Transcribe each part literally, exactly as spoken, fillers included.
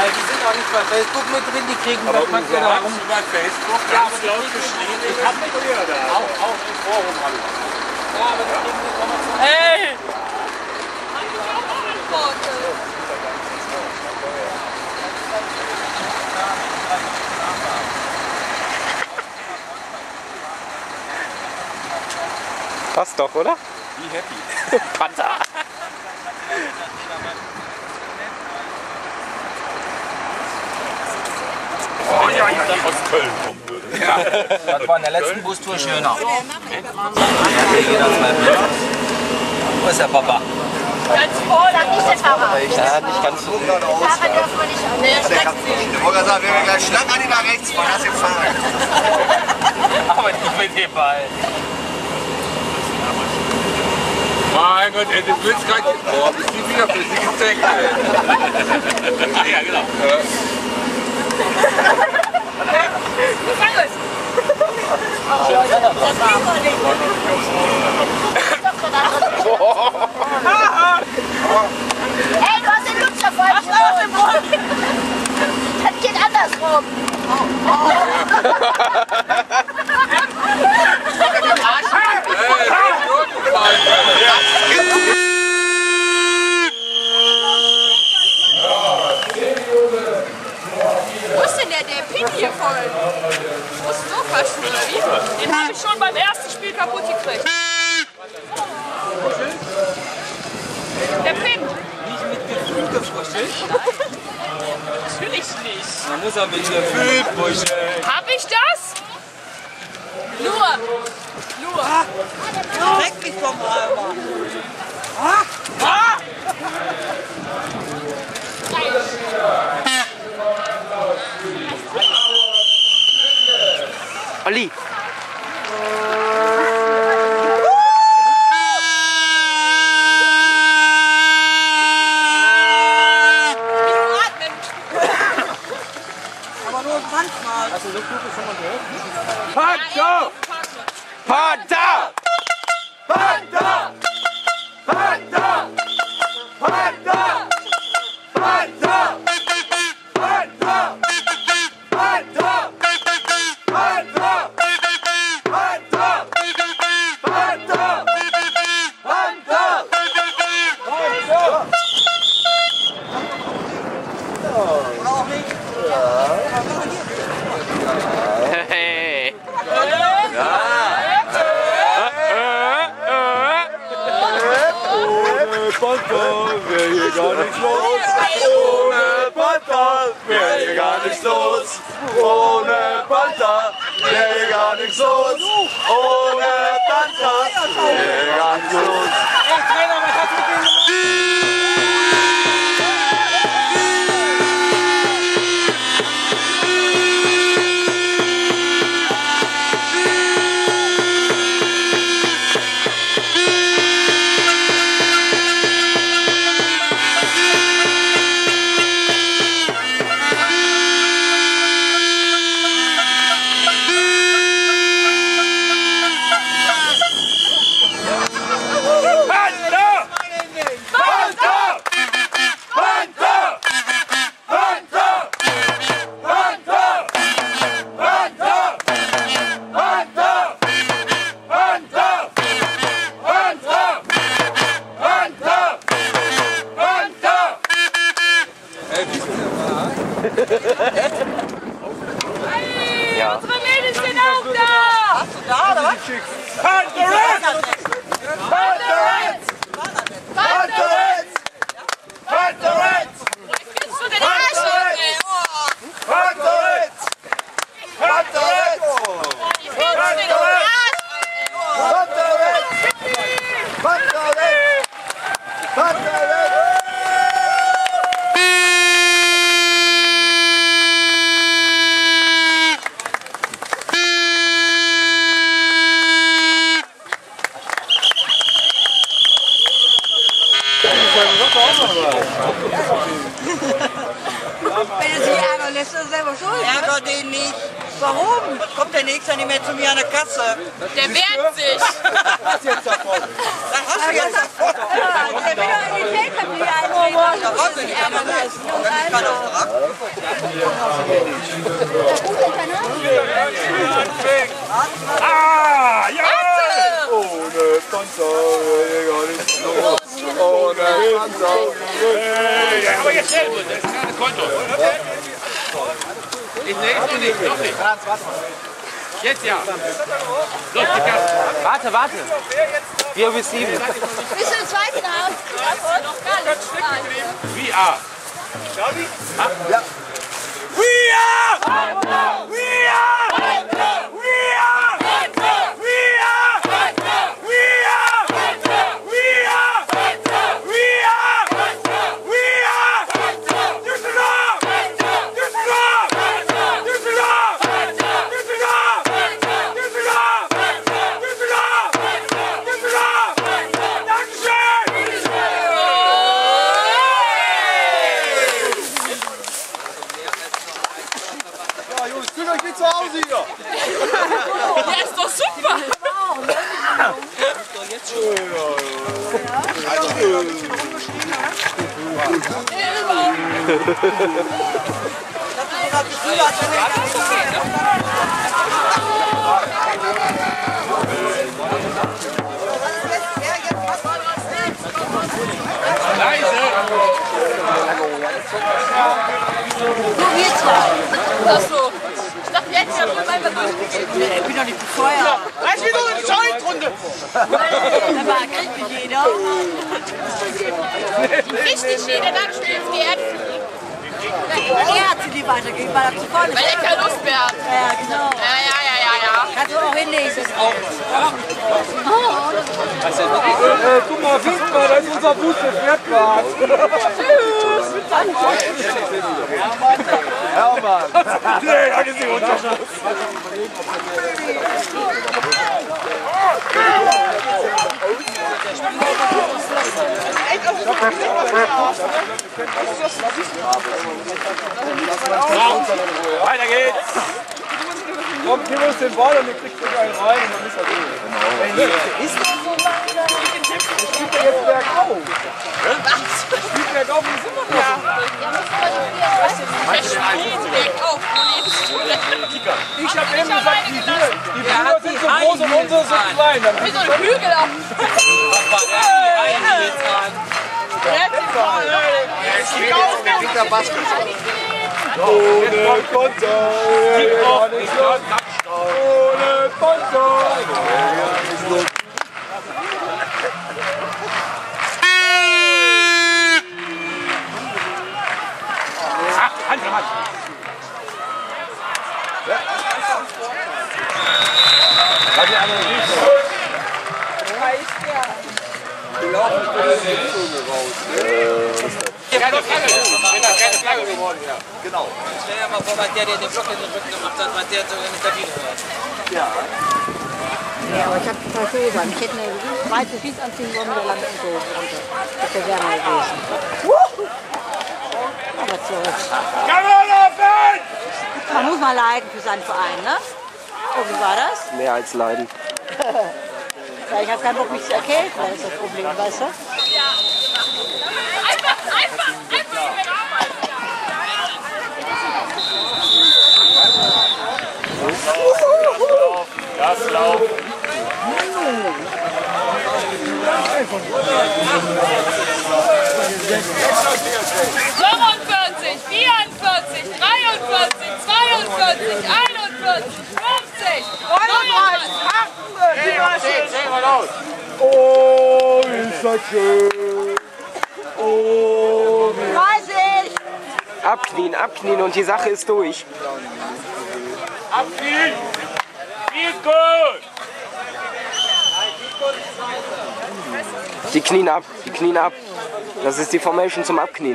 die sind auch nicht bei Facebook mit drin, die kriegen aber das manchmal da rum. Bei Facebook ganz ja, laut geschrieben. Ich hab mit früher da. Auch, auch im Forum alle. Ja, aber die kriegen die Informationen. Hey! Hab ich auch antwortet. Passt doch, oder? Wie happy. Panther! Oh ja, ja, ja, aus Köln kommen würde. Ja. Das war in der letzten Bustour schöner. Wo ist der Papa? Ganz vorne, nicht der Fahrer. Ja, nicht ganz so. Fahrer dürfen wir nicht. Nee, Ich wollte sagen, wenn wir gleich schnapp an die nach rechts fahren, das ist fahren. Aber nicht mit dem Ball. Mein Gott, ey, du willst gerade die... Oh, bist du wieder flüssig gezeigt, ey. Ja, genau. Ja. Fang es! Das geht doch nicht. Ey, du hast den Lutscher falsch gemacht. Das geht andersrum. Wo ist denn der, der Pin hier voll? Wo ist so verschwunden? Den habe ich schon beim ersten Spiel kaputt gekriegt. Der Pin. Nicht mit Gefühl gefrühstückt? Natürlich nicht. Man muss er mit Gefühl frühstücken. Hab ich das? Nur. Nur. Leck mich doch mal. Ah! Ah! Olli! Aber nur manchmal. Hast du Luftflug schon mal gehört? Panther! Panther! Panther! Panther! Panther! Panther! Panther! Panther! Panther! Panther! Panther! Panther! Oder auch nicht. Hey! Ohne Panther wäre hier gar nichts los. Ohne Panther wäre hier gar nichts los. Ohne Panther wäre hier gar nichts los. Ohne Panther wäre hier gar nichts los. Ey, Trainer, was hast du mit dem gemacht? Ja. Unsere Mädels sind auch da! Hast du da, oder was? Panther! Panther! Panther! Panther! Jetzt du den Arsch auf, ey! Panther! Panther! Jetzt du den Arsch! Panther! Panther! Wenn er sich ärgern lässt, ist er selber schuld. Ärger den nicht. Warum? Kommt der Nächste nicht mehr zu mir an der Kasse? Der wehrt sich! Was jetzt davon? Sag Der will doch in die Feldfabrik einbringen. Da wollte ich aber nicht. Ich kann auf der Rad. Ah, ja! Ohne Panzer wäre gar nicht los. Ohne Panzer. Ja, aber jetzt schnell, das ist gerade Konto. Ich nee, noch nicht, noch nicht. Jetzt ja. Los, Warte, warte. Vier bis sieben. Bist du im zweiten Haus? Noch gar nicht. wie A. Ja. We are! We are! We are! We are! We are! We are! We are! We are! Düsseldorf! Düsseldorf! Düsseldorf! Düsseldorf! Düsseldorf! Düsseldorf! Düsseldorf! Dankeschön! Ja, Jungs, fühlt euch wie zu Hause hier! Ja, ist doch super. Nur wir zwei. Achso. Ich dachte, wir hätten ja schon einmal durchgegeben. Ich bin doch nicht befeuert. Lass mich nur in die Schaltrunde. Aber kriegt mich jeder. Richtig jeder, dann spielen die Erdfliegen. Er hat sie die weitergegeben, weil er zu voll ist. Weil er keine Lust mehr hat. Ja, genau. Ja, ja, ja, ja, ja. Kannst du auch hinlesen. Äh, guck mal, winkt mal, da ist unser Bus, der fährt grad. Tschüss. Hermann. Nee, da ist die Unterschied. Weiter geht's. Komm, gib uns den Ball und ihr kriegt euch einen rein und dann ist er durch. Ist das so langsam? Ich spielt ja jetzt bergauf. Ich spielt bergauf und ist immer noch. Er spielt bergauf, du lebst du. Ich hab eben gesagt, die hier, die Brüder sind so groß und unsere sind klein. Dann Wie so ein Hügel auf. ohne Konter, wäre gar nicht los. Ohne Konter, wäre gar nicht los. Hand in Hand. Hat die andere nicht. Die laufen mit der Zunge raus. Keine Flagge, keine Flagge geworden, ja. Genau. Stell dir mal vor, was der, der den Block in den Rücken gemacht hat, was der sogar eine Kabine hört. Ja. Ja, aber ich hab total viel gesagt. Ich hätte eine weiße Jeans anziehen wollen mit der langen Unterhose runter. Das wäre wärmer gewesen. Aber zurück. Man muss mal leiden für seinen Verein, ne? Oh, wie war das? Mehr als leiden. Ja, ich habe keinen Bock, mich zu erkälten, das ist das Problem, weißt du? Einfach, einfach, einfach mit Arbeit. Gaslauf. fünfundvierzig, vierundvierzig, dreiundvierzig, zweiundvierzig, einundvierzig, fünfzig, neunundvierzig, Oh, ist das schön. Oh, wie dreißig! Abknien, abknien und die Sache ist durch. Abknien! Viel gut! Die knien ab, die knien ab. Das ist die Formation zum Abknien.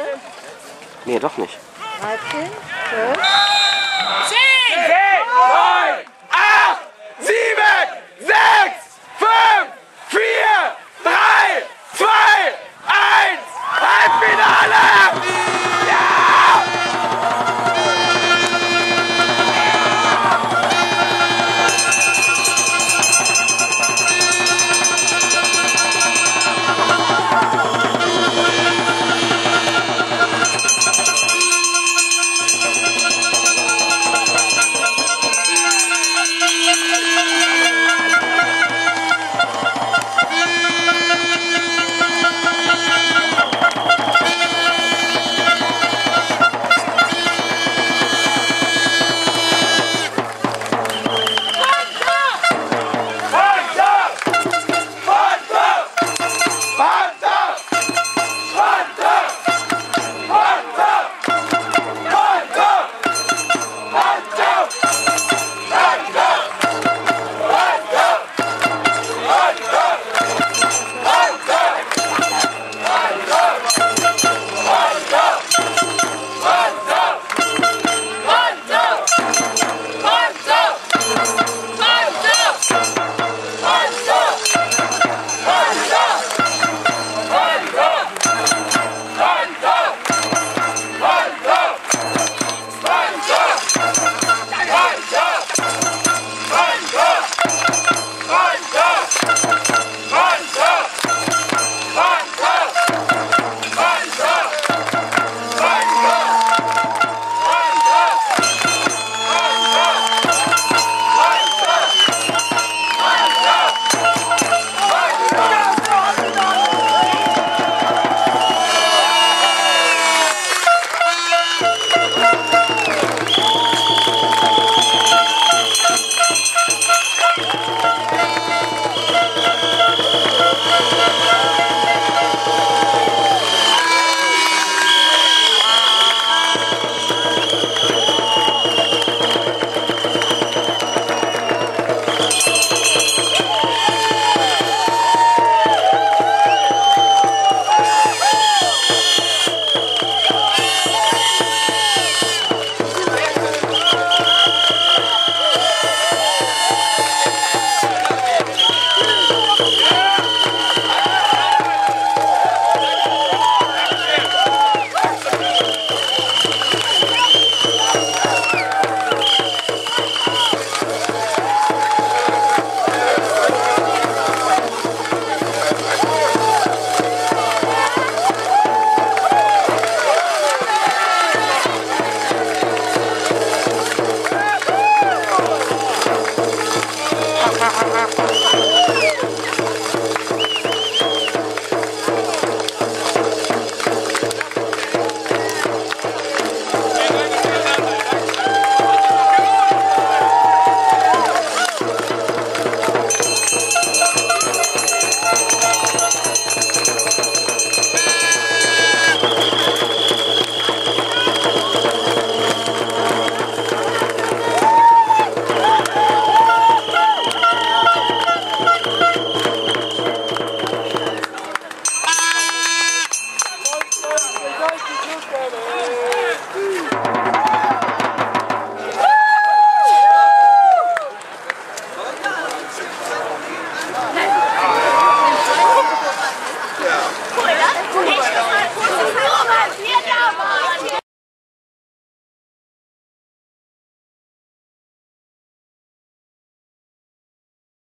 Nee, doch nicht. dreizehn, zwölf. zehn!